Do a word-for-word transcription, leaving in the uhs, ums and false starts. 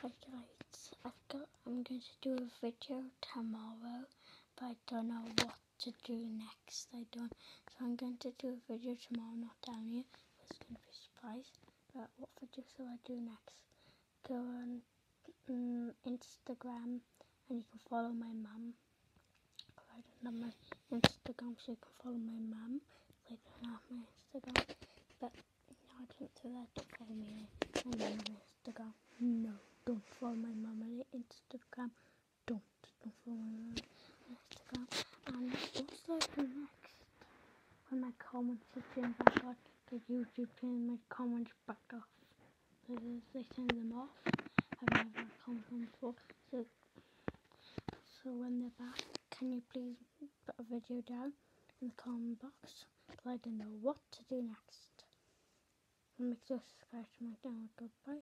Hi guys, I've got, I'm going to do a video tomorrow, but I don't know what to do next. I don't, so I'm going to do a video tomorrow, not down here. It's going to be a surprise. But what video shall I do next? Go on um, Instagram and you can follow my mum. I don't have my Instagram, so you can follow my mum. I don't have my Instagram, but no, I don't do that. Don't follow me on my Instagram. No. Don't follow my mum on Instagram. Don't. Don't follow my mum on Instagram. And also next, when my comments are turned back on, the YouTube turn my comments back off. So they turn them off. I've never commented on before. So, so when they're back, can you please put a video down in the comment box? But I don't know what to do next. And make sure to subscribe to my channel. Goodbye.